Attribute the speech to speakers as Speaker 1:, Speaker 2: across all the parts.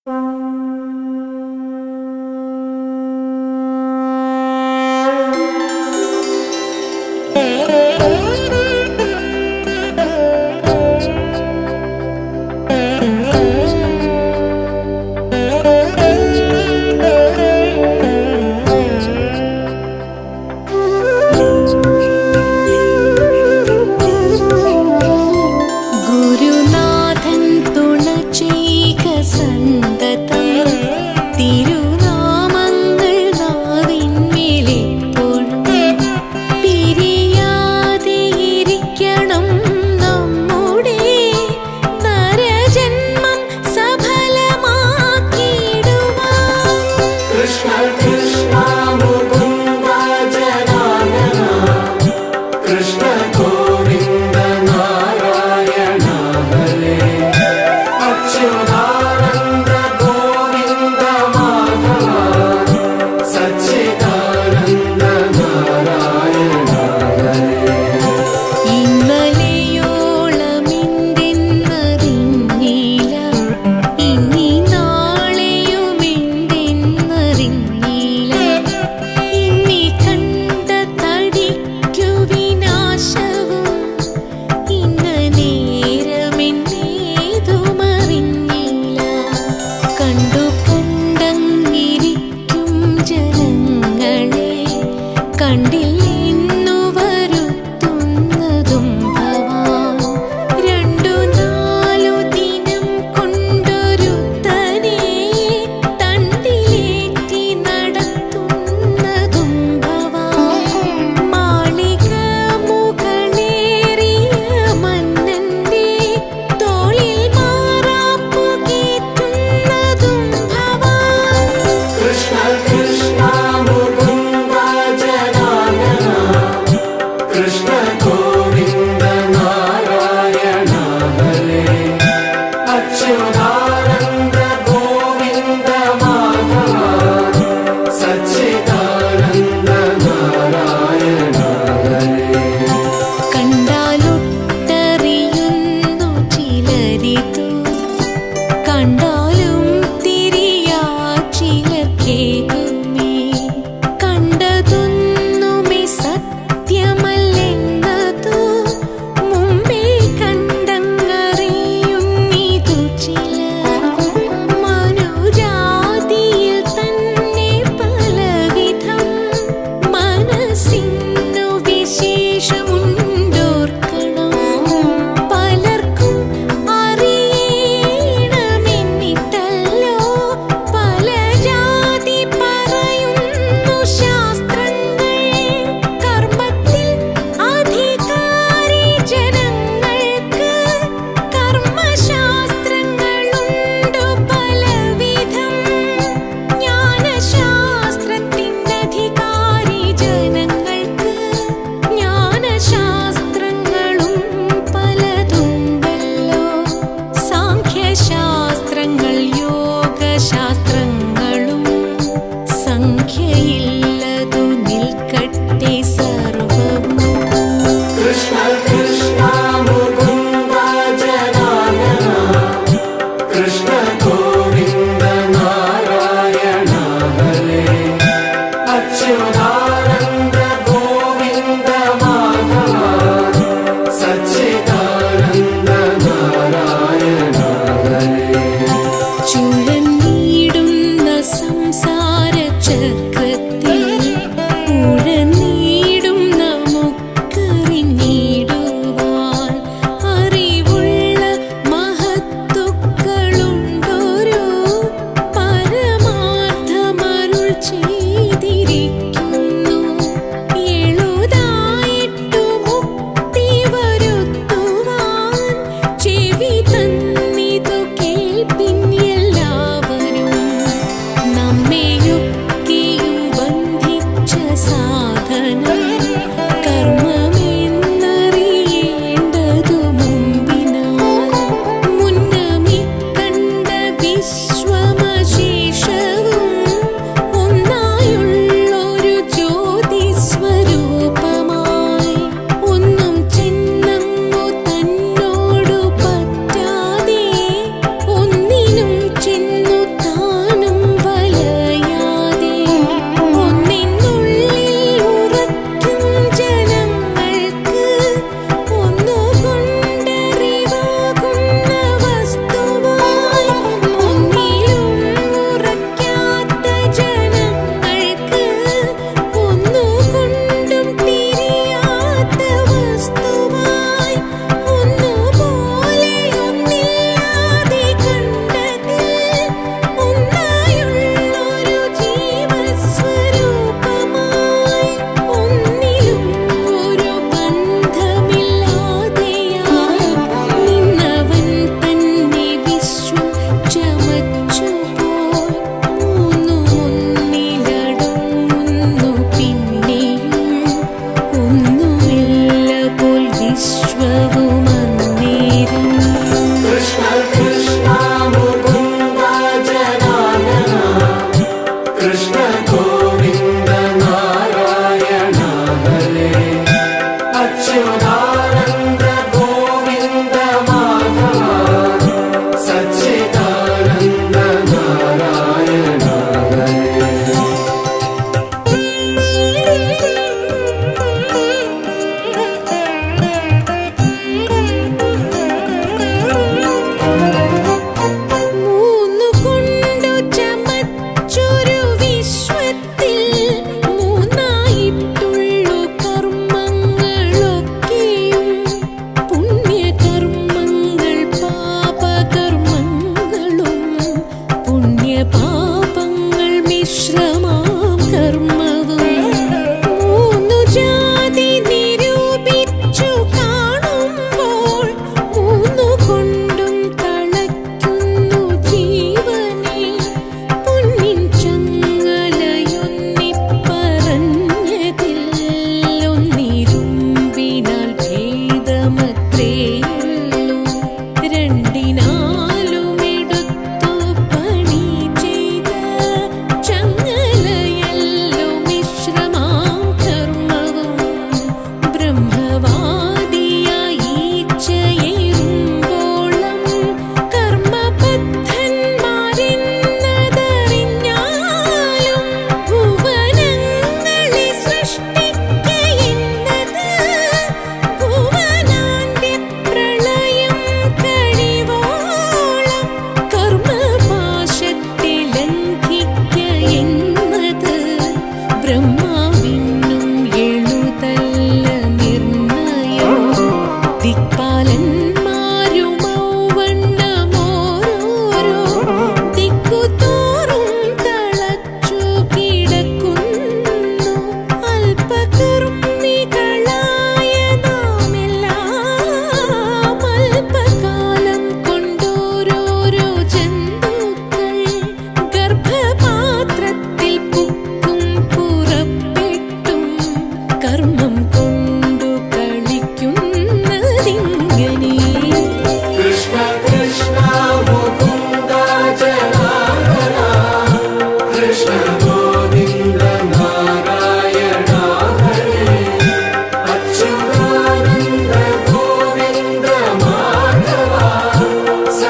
Speaker 1: ചുഴന്നീടും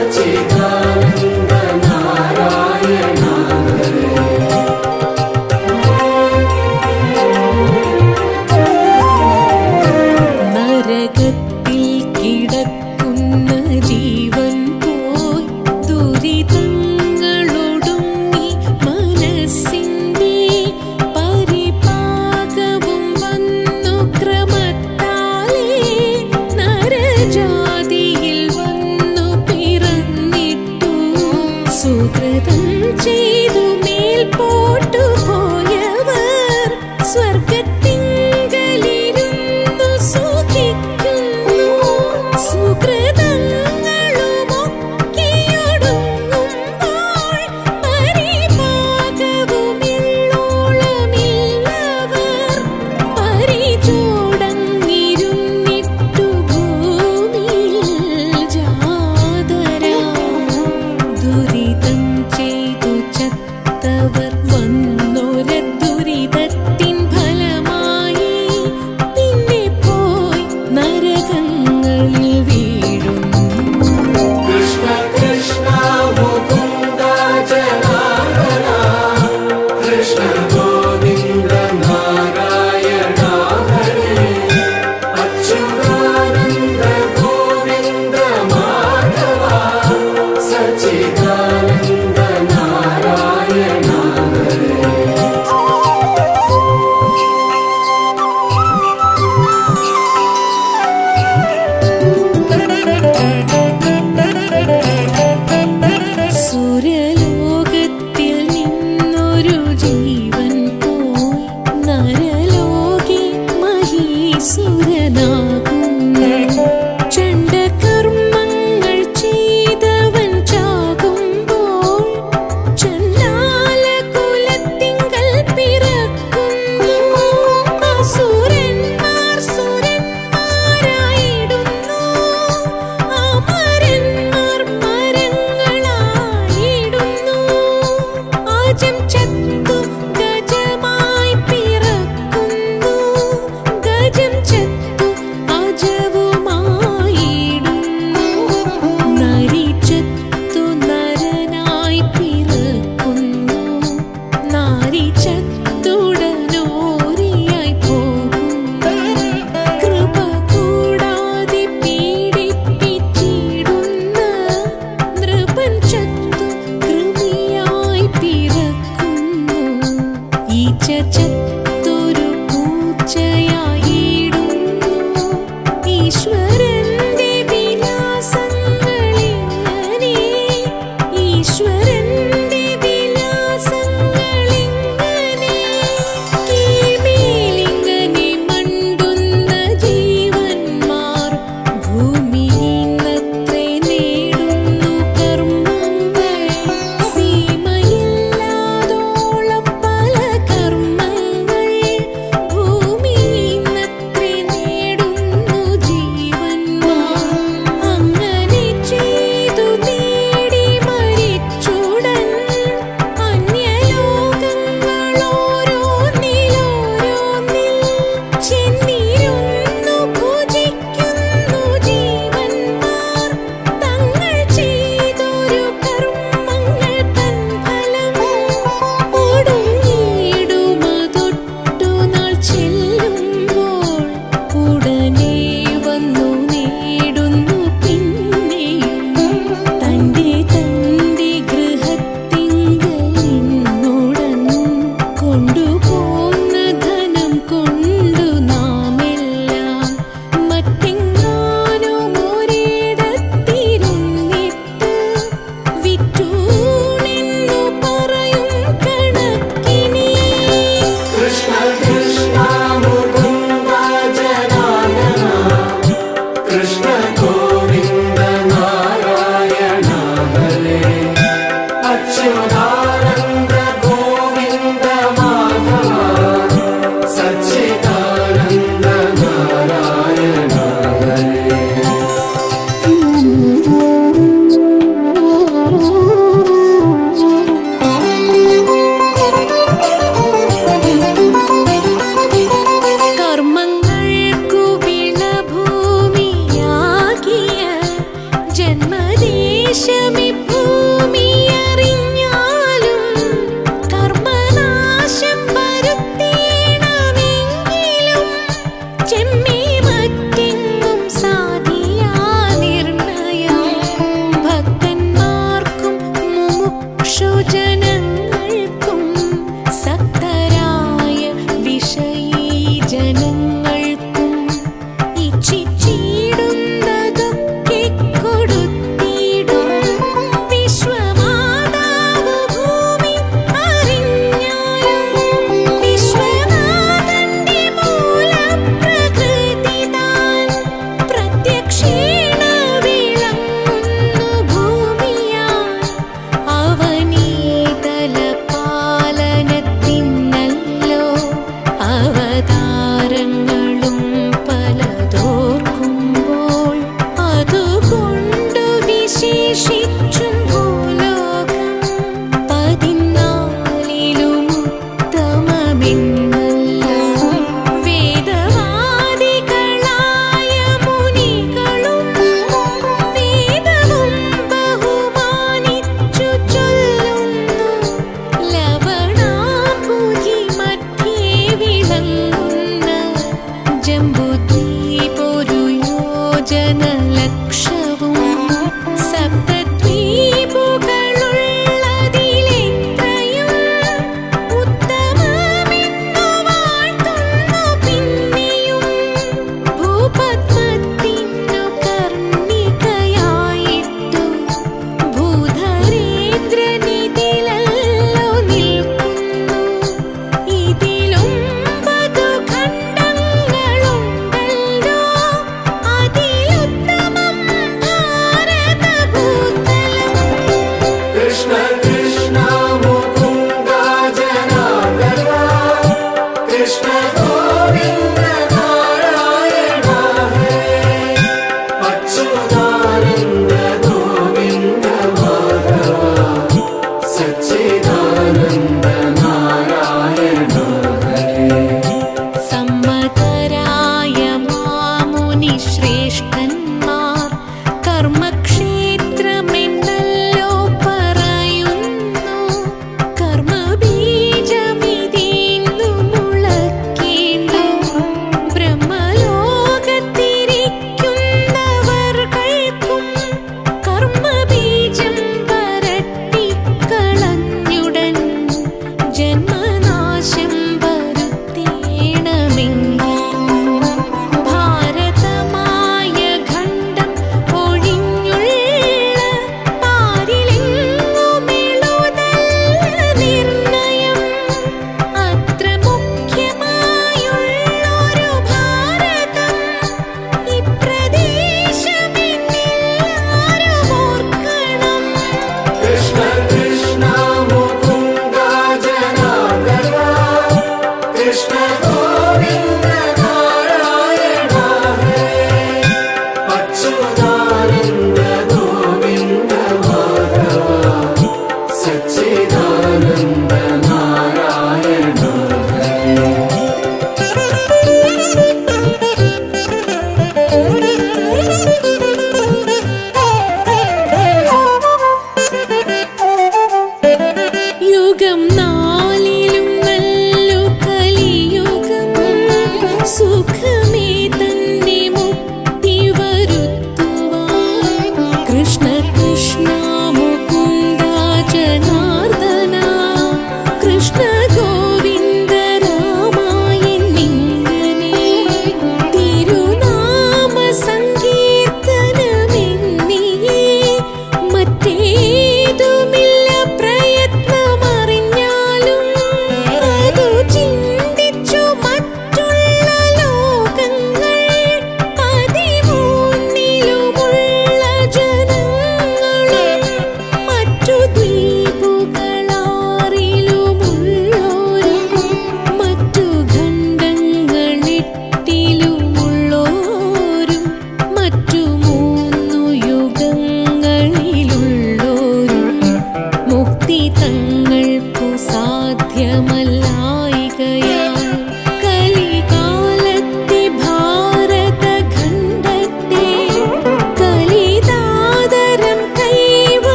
Speaker 1: ജാതിയിൽ വന്നു പിറന്നി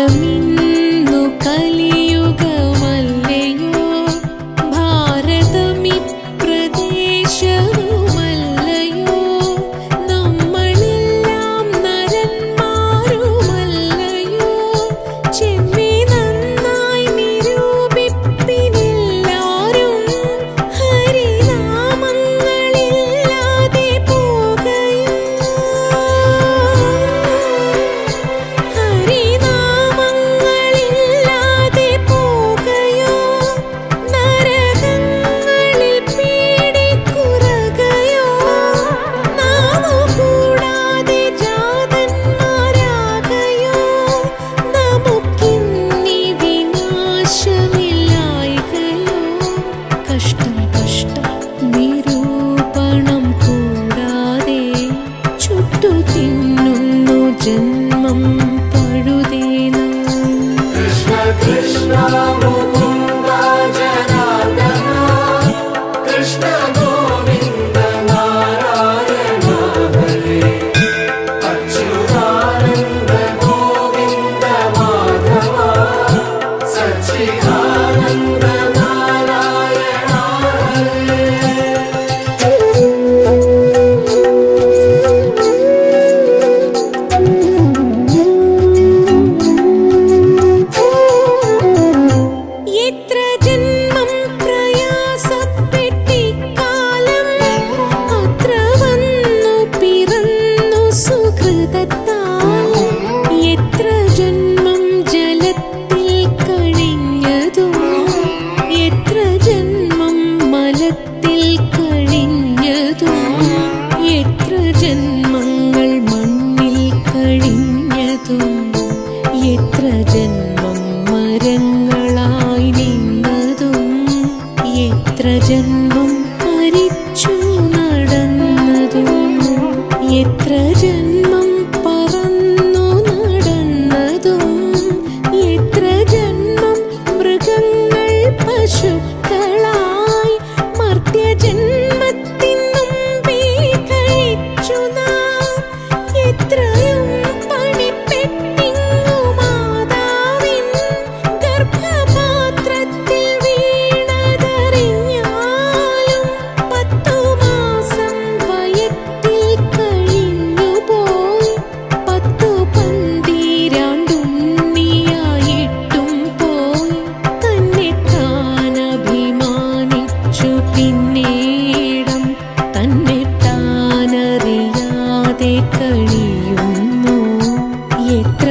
Speaker 1: കാലമിന്നു കലിയുഗമല്ലയോ ഭാരതമി പ്രദേശവുമല്ലയോ നമ്മളെല്ലാം നരന്മാരുമല്ലയോ ചെമ്മി നന്നായി നിരൂപിപ്പിനെല്ലാരും ഹരിനാമങ്ങളില്ലാതെ പോകയോ ഹരിനാമങ്ങളില്ലാതെ പോകയോ നരകങ്ങളിൽ പീഡിക്കുറകയോ നാമുകൂടാതെ ജാതന്മാരാകയോ നമുക്കിന്നി വിനാശമില്ലായ്കയോ കഷ്ടം കഷ്ടം നിരൂപണം കൂടാതെ ചുട്ടു തിന്നുന്നു ജന്മം പഴുതേന
Speaker 2: കൃഷ്ണ കൃഷ്ണ മുകുന്ദ ജനാർദ്ദന കൃഷ്ണ ഗോവിന്ദ നാരായണ ഹരേ അച്യുതാനന്ദ ഗോവിന്ദ മാധവ സച്ചിദാനന്ദ നാരായണ ഹരേ
Speaker 1: എത്ര ജന്മം പ്രയാസപ്പെട്ടിക്കാലം അത്ര വന്നു പിറന്നു സുഹൃതത്താൽ എത്ര ജന്മം ജലത്തിൽ കഴിഞ്ഞതും എത്ര ജന്മം മലത്തിൽ കഴിഞ്ഞതും എത്ര ജന്മങ്ങൾ മണ്ണിൽ കഴിഞ്ഞതും എത്ര ജന്മം മരങ്ങളായി നിന്നതും എത്ര ജന്മം മരിച്ചു നടന്നതും എത്ര ജന്മം പറന്നു നടന്നതും എത്ര ജന്മം മൃഗങ്ങൾ പശുക്കളായി മർത്യജന്മത്തിൻ മുമ്പേ കഴിച്ചു നാം എത്രയും പണിപ്പെട്ടിങ്ങു മാതാവിൻ ഗർഭപാത്രത്തിൽ വീണതറിഞ്ഞാലും 10 മാസം വയറ്റിൽ കഴിഞ്ഞുപോയി 10 പന്തിരാണ്ടുണ്ണിയായിട്ടും പോയി തന്നെത്താൻ അഭിമാനിച്ചു പിന്നീടം തന്നെത്താനറിയാതെ കഴിയുന്നു എത്ര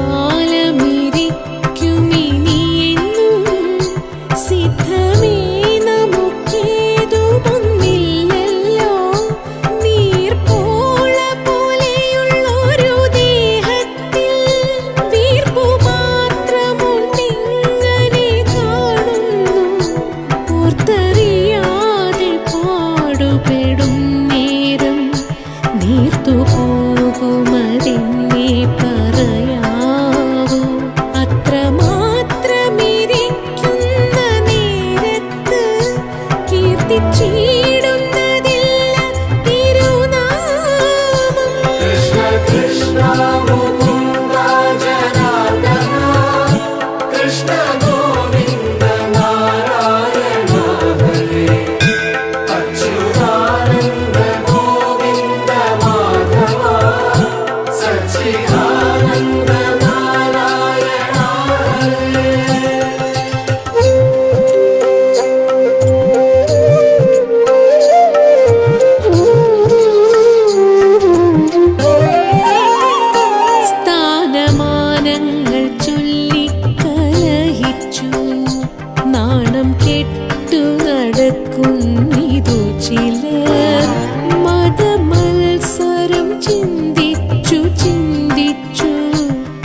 Speaker 1: കാലമിരിക്കുമിനിയെന്നും സിദ്ധമേ നമുക്കേതുമൊന്നില്ലല്ലോ നീർപ്പോള പോലെയുള്ളൊരു ദേഹത്തിൽ വീർപ്പു മാത്രമുണ്ടിങ്ങനെ കാണുന്നു ഓർത്തറിയാതെ പാടുപെടും നേരം നീർത്തു പോകുമതെന്നെ പറയാവൂ അത്രമാത്രമിരിക്കുന്ന നേരത്ത് കീർത്തിച്ചിടുന്നതില്ല തിരുനാമം
Speaker 2: കൃഷ്ണ കൃഷ്ണ മുകുന്ദ ജനാർദ്ദന കൃഷ്ണ ഗോവിന്ദ നാരായണ ഹരേ അച്യുതാനന്ദ ഗോവിന്ദ മാധവ സച്ചിദാനന്ദ നാരായണ ഹരേ
Speaker 1: സ്ഥാനമാനങ്ങൾ ചൊല്ലിക്കലഹിച്ചു നാണം കെട്ടു നടക്കുന്നിതു ചിലർ മതമത്സരം ചിന്തിച്ചു ചിന്തിച്ചു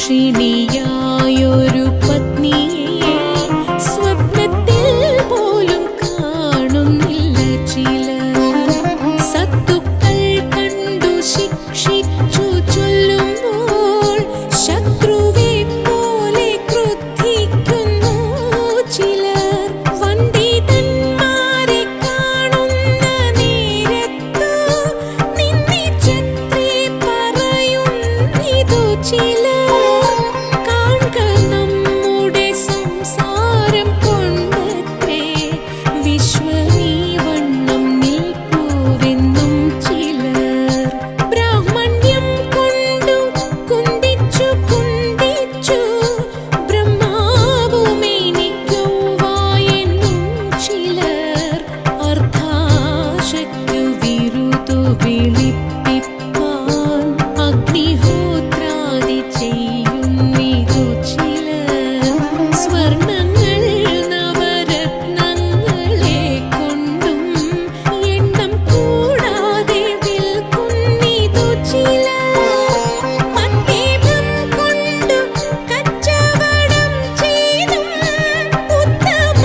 Speaker 1: ദാക്ഷിണിയായൊരു പത്നിയെ സ്വപ്നത്തിൽ പോലും കാണുന്നില്ല ചിലർ. സത്തുക്കൾ കണ്ടു ശിക്ഷിച്ചു ചൊല്ലുമ്പോൾ ശത്രുവെ പോലെ ക്രുദ്ധിക്കുന്നു ചിലർ. വന്ദിതന്മാരെ കാണുന്ന നേരത്തു നിന്ദിച്ചത്രേ പറയുന്നിതു ചിലർ. കാൺക നമ്മുടെ സംസാരം കൊണ്ടത്രേ വിശ്വമീ വണ്ണം നിൽപ്പുവെന്നും ചിലർ. ബ്രാഹ്മണ്യം കൊണ്ടു കുന്തിച്ചു കുന്തിച്ചു ബ്രഹ്മാവുമെനിക്കൊവ്വായെന്നും ചിലർ. അർത്ഥാശയ്ക്കു വിരുതു വിളിപ്പിപ്പാൻ അഗ്നിഹോത്രാദി ചെയ്യുന്നിതു ചിലർ. സ്വർണങ്ങൾ നവരത്നങ്ങളെ കൊണ്ടും എണ്ണം കൂടാതെ വിൽക്കുന്നിതു ചിലർ. മദ്യപം കൊണ്ടു കച്ചവടം ചെയ്തും ഉത്തമ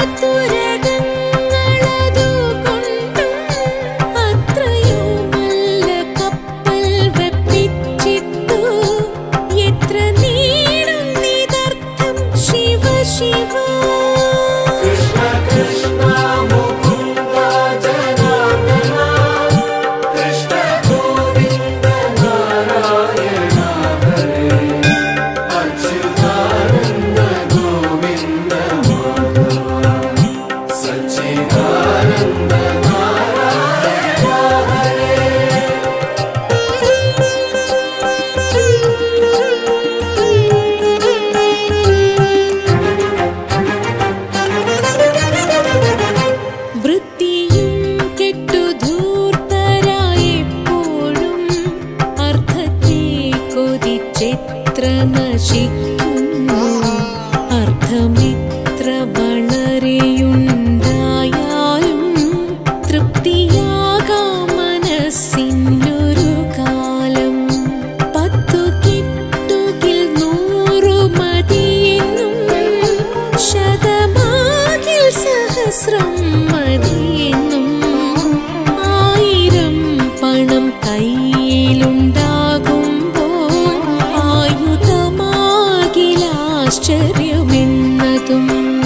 Speaker 1: തുരകങ്ങളതു കൊണ്ടും അത്രയുമല്ല കപ്പൽ വെപ്പിച്ചിട്ടു എത്ര നീളുന്നിതർത്ഥം ശിവ ശിവ.
Speaker 2: കൃഷ്ണ കൃഷ്ണ മുകുന്ദ ജനാർദ്ദന കൃഷ്ണ ഗോവിന്ദ നാരായണ ഹരേ അച്യുതാനന്ദ ഗോവിന്ദ മാധവ സച്ചിദാനന്ദ നാരായണ ഹരേ.
Speaker 1: വൃത്തിയും കെട്ടു ധൂർത്തരായെപ്പോഴും അർത്ഥത്തെ കൊതിച്ചെത്ര നശിക്കുന്നു. അർത്ഥമെത്ര വളരെയുണ്ടായാലും തൃപ്തിയാകാം മനസ്സിനൊരു കാലം. 10 കിട്ടുകിൽ 100 മതിയെന്നും ശതമാകിൽ സഹസ്രം മതിയെന്നും 1000 പണം കയ്യിലുണ്ടാകുമ്പോൾ ആയുധമാകിലാശ്ചര്യമെന്നതും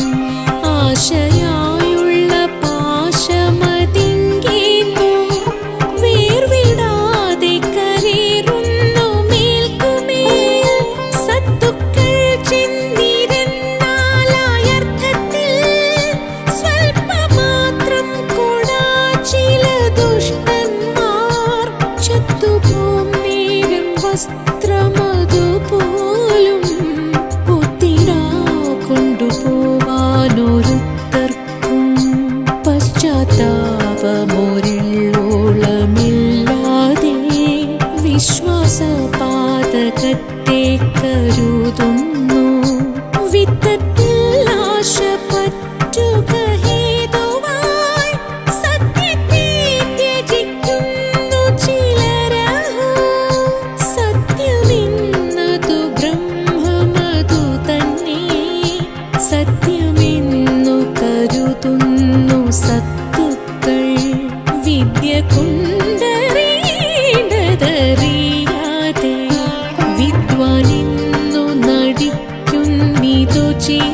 Speaker 1: ആശയായുള്ള പാശമതിങ്കേന്നു വേർവിടാതെ കരേറുന്നു മേൽക്കുമേൽ. സത്തുക്കൾ ചെന്നിരുന്നാലായർത്ഥത്തിൽ സ്വൽപ്പമാത്രം കൊടാ ചില ദുഷ്ടന്മാർ ചത്തുപോം നേരം വസ്ത്രമതുപോലും ഒത്തിടാ കൊണ്ടുപോവാനൊരുത്തർക്കും പശ്ചാത്താപമൊരുള്ളോളമില്ലാതെ വിശ്വാസപാതകത്തെ കരുതുന്നു. വിത്തത്തിൽ ആശ പറ്റുക ഹേതുവായി സത്യത്തെ ത്യജിക്കുന്നു ചിലരഹോ. സത്യമെന്നതു ബ്രഹ്മമതു തന്നെ സത്യമെന്നു കരുതുന്നു സത്തുക്കൾ. വിദ്യ കൊണ്ടറിയേണ്ടതറിയാതെ വിദ്വാനെന്നു നടിക്കുന്നിതു ചിലർ.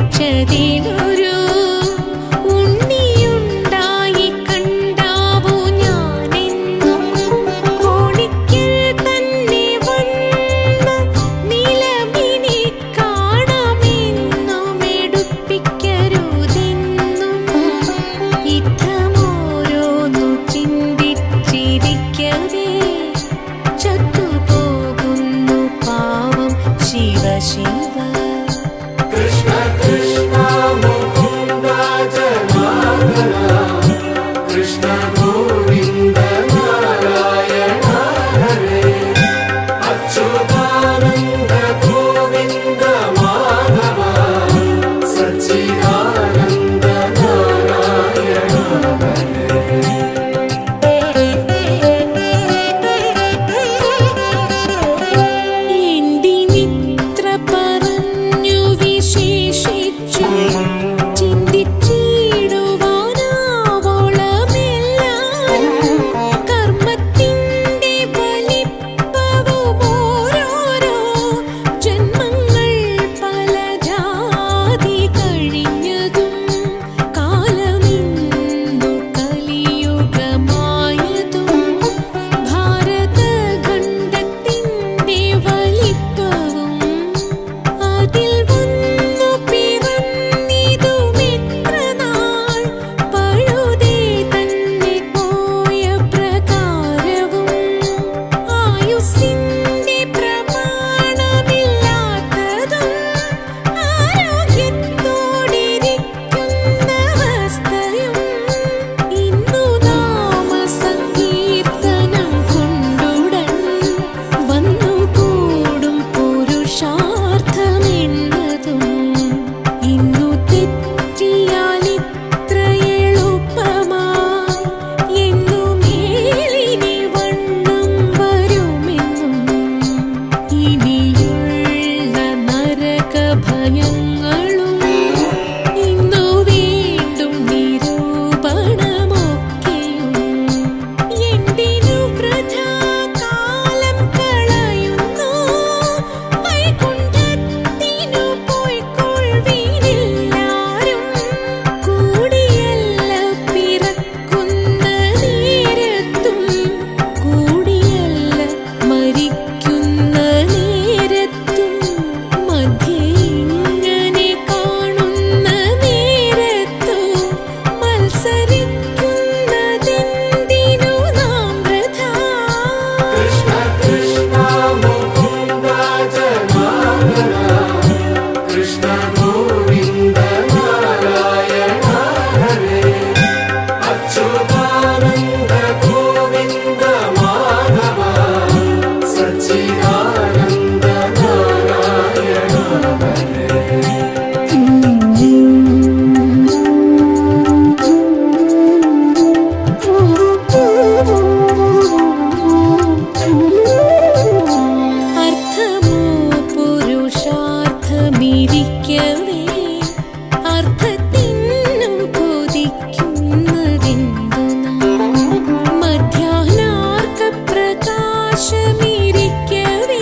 Speaker 1: ജനിച്ചതിനൊരു ഉണ്ണിയുണ്ടായി കണ്ടാവൂ ഞാനെന്നും. കോണിക്കൽ തന്നെ വന്ന നിലവിനെ കാണാമെന്നും എടുപ്പിക്കരുതെന്നും ഇത്തമോരോന്നു ചിന്തിച്ചിരിക്കവേ ചത്തുപോകുന്നു പാവം ശിവ ശിവ.
Speaker 2: കൃഷ്ണ കൃഷ്ണ മുകുന്ദ ജനാർദ്ദന കൃഷ്ണ ഗോവിന്ദ നാരായണ ഹരേ അച്യുതാനന്ദ ഗോവിന്ദ മാധവ സച്ചിദാനന്ദ നാരായണ ഹരേ.
Speaker 1: എന്തിനിത്ര പറഞ്ഞു വിശേഷിച്ചു ചിന്തിച്ചിടുവാനാവോളമെല്ലാരും കർമ്മത്തിന്റെ വലിപ്പവും ഓരോരോ ജന്മങ്ങൾ പല ജാതി കഴിഞ്ഞതും കാലമിന്നു കലിയുഗമായതും ഭാരതഖണ്ഡത്തിന്റെ വലിപ്പവും അതിൽ വന്നു പിറന്നിതുമെത്ര നാൾ പഴുതേ തന്നെ പോയ പ്രകാരവും ആയുസ്സിന്റെ പ്രമാണമില്ലാത്തതും ആരോഗ്യത്തോടിരിക്കുന്നവസ്ഥയും ഇന്നു നാമസങ്കീർത്തനം കൊണ്ടുടൻ വന്നുകൂടും പുരുഷാർത്ഥമെന്നതും ഇന്നു തെറ്റിയാലിത്ര എളുപ്പമായി എന്നു മേലിനി വണ്ണം വരുമെന്നും ഇനിയുള്ള നരകഭയങ്ങളും ഇന്നു വീണ്ടും നിരൂപണമൊക്കെയും എന്തിനു വൃഥാ കാലം കളയുന്നു വൈകുണ്ഠത്തിനു പോയിക്കൊള്ളുവിനെല്ലാരും കൂടിയല്ല പിറക്കുന്ന നേരത്തും കൂടിയല്ല മരിക്കുന്ന നേരത്തും മധ്യേ ഇങ്ങനെ കാണുന്ന നേരത്തു മത്സരിക്കുന്നതെന്തിനു നാം വൃഥാ.
Speaker 2: കൃഷ്ണ കൃഷ്ണ മുകുന്ദ ജനാർദ്ദന കൃഷ്ണ ഗോവിന്ദ നാരായണ ഹരേ അച്യുതാനന്ദ ഗോവിന്ദ മാധവ സച്ചിദാനന്ദ നാരായണ ഹരേ.
Speaker 1: അർത്ഥമോ പുരുഷാർത്ഥമിരിക്കവേ അർത്ഥത്തിനു കൊതിക്കുന്നതെന്തു നാം മധ്യാഹ്നാർക്കപ്രകാശമിരിക്കവേ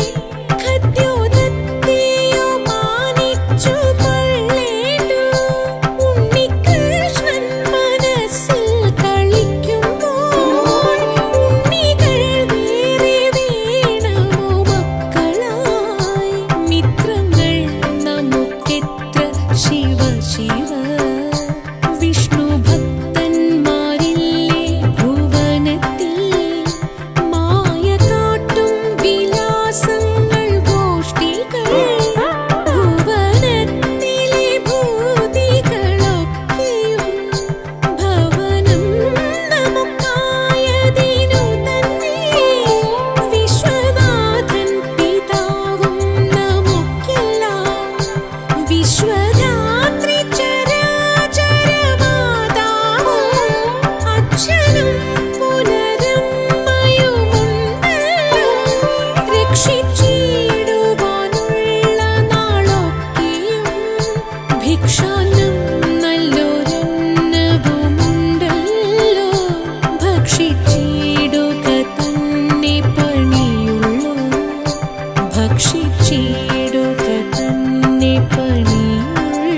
Speaker 1: ഖദ്യോതത്തെയോ മാനിച്ചു കൊള്ളേണ്ടു. ഉണ്ണികൃഷ്ണൻ മനസ്സിൽ കളിക്കുമ്പോൾ ഉണ്ണികൾ വേറെ വേണമോ മക്കളായി മിത്രങ്ങൾ നമുക്കെത്ര ശിവ ശിവ. വിഷ്ണു ഭക്തന്മാരില്ലേ ഭുവനത്തിൽ മായ കാട്ടും വിലാസങ്ങൾ ഗോഷ്ഠികൾ ഭുവനത്തിലെ ഭൂതികളൊക്കെയും ഭവനം നമുക്കായതിനു തന്നെ വിശ്വനാഥൻ പിതാവും നമുക്കെല്ലാം വിശ്വധാത്രി ചരാചരമാതാവും അച്ഛനും പുനരമ്മയുമുണ്ടല്ലോ രക്ഷിച്ചിടുവാനുള്ള നാളൊക്കെയും ഭിക്ഷാന്നം നല്ലൊരെണ്ണവുമുണ്ടല്ലോ ഭക്ഷിച്ചിടുക തന്നെ പണിയുള്ളൂ ഭക്ഷിച്ചിടുക തന്നെ പണിയുള്ളൂ.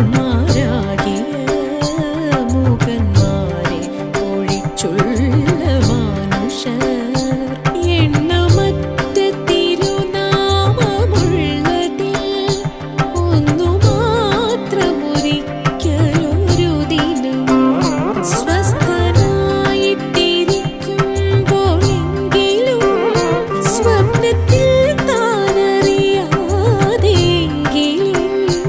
Speaker 1: മൂകന്മാരെ ഒഴിച്ചുള്ള മാനുഷർ എണ്ണമറ്റ തിരുനാമമുള്ളതിൽ ഒന്നു മാത്രമൊരിക്കലൊരു ദിനം സ്വസ്ഥനായിട്ടിരിക്കുമ്പോഴെങ്കിലും സ്വപ്നത്തിൽ താനറിയാതെങ്കിലും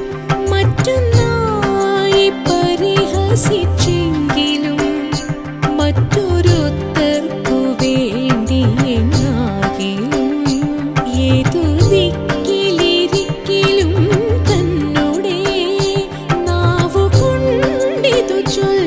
Speaker 1: മറ്റൊന്നായി പരിഹസിച്ചെങ്കിലും മറ്റൊരുത്തർക്കു വേണ്ടിയെന്നാകിലും ഏതു ദിക്കിലിരിക്കലും തന്നോടെ നാവുകൊണ്ടിതു ചൊല്ലും